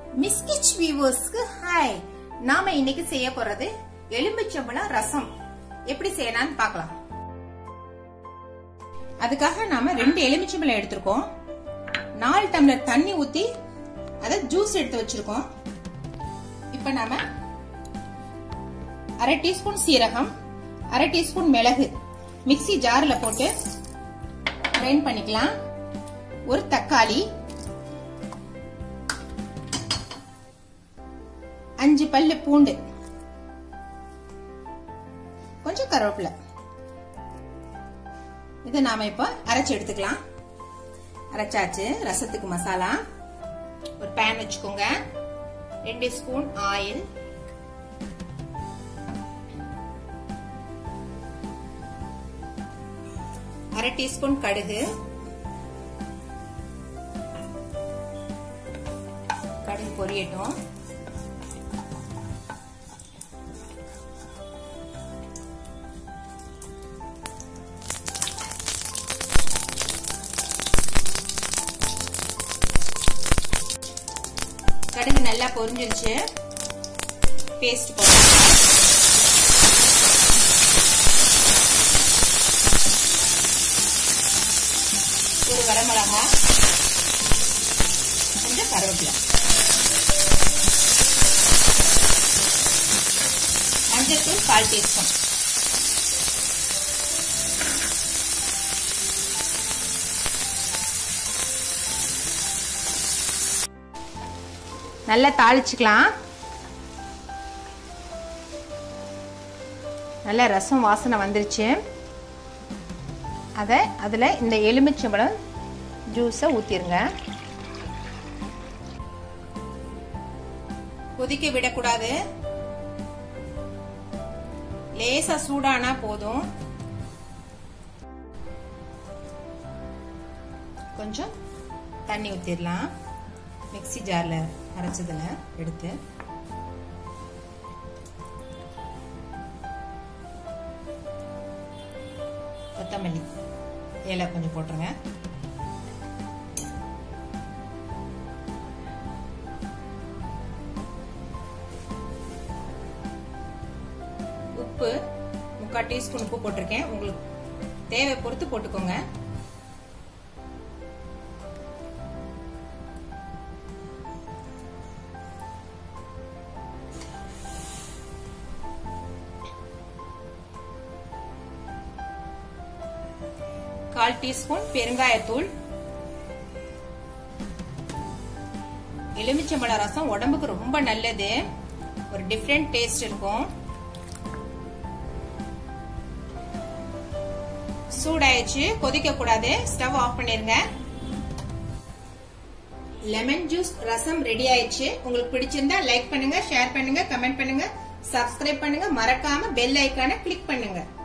மிஸ்கிச் வியூவர்ஸ்க்கு hi. நாம இன்னைக்கு செய்ய போறது எலுமிச்சம்பழம் ரசம். எப்படி செய்யலாம்னு பார்க்கலாம். அதுக்காக நாம 2 எலுமிச்சம்பழம் எடுத்திருக்கோம். 4 டம்ளர் தண்ணி ஊத்தி அத ஜூஸ் எடுத்து வச்சிருக்கோம். இப்ப நாம 1/2 டீஸ்பூன் சீரகம், 1/2 டீஸ்பூன் மிளகு மிக்ஸி ஜார்ல போட்டு கிரைண்ட் பண்ணிக்கலாம். ஒரு தக்காளி, 5 பல்லு பூண்டு, கொஞ்சம் கருவேப்பிலை. இதை நாம இப்ப அரைச்சு எடுத்துக்கலாம். அரைச்சாச்சு. ரசத்துக்கு மசாலா. ஒரு பேன் வச்சுக்கோங்க. 2 ஸ்பூன் ஆயில், அரை டீஸ்பூன் கடுகு, கடுகு பொரியட்டும். கடுகு நல்லா பொரிஞ்சிருச்சு. பேஸ்ட் போட்டு ஒரு வரமிளகா, கொஞ்சம் கருவேப்பிலை, மஞ்சள்தூள் 1/4 டீஸ்பூன். நல்லா தாளிச்சுக்கலாம். நல்ல ரசம் வாசனை வந்துருச்சு. அதுல இந்த எலுமிச்சம்பழம் ஜூஸை ஊத்திருங்க. கொதிக்க விடக்கூடாது. லேசா சூடானா போதும். கொஞ்சம் தண்ணி ஊத்திடலாம். மிக்ஸி ஜார்ல அரைச்சதுல எடுத்து கொத்தமல்லி இலை கொஞ்சம் போட்டுருங்க. உப்பு 3/4 டீஸ்பூன் உப்பு போட்டிருக்கேன். உங்களுக்கு தேவை பொறுத்து போட்டுக்கோங்க. கால் டீஸ்பூன் பெருங்காயத்தூள். எலுமிச்சம்பழ ரசம் உடம்புக்கு ரொம்ப நல்லது. ஒரு டிஃபரெண்ட் டேஸ்ட் இருக்கும். சூடாயிடுச்சு. கொதிக்க கூடாது. ஸ்டவ் ஆஃப் பண்ணிருங்க. லெமன் ஜூஸ் ரசம் ரெடி ஆயிடுச்சு. உங்களுக்கு பிடிச்சிருந்தா லைக் பண்ணுங்க, ஷேர் பண்ணுங்க, கமெண்ட் பண்ணுங்க, சப்ஸ்கிரைப் பண்ணுங்க. மறக்காம பெல் ஐகானை கிளிக் பண்ணுங்க.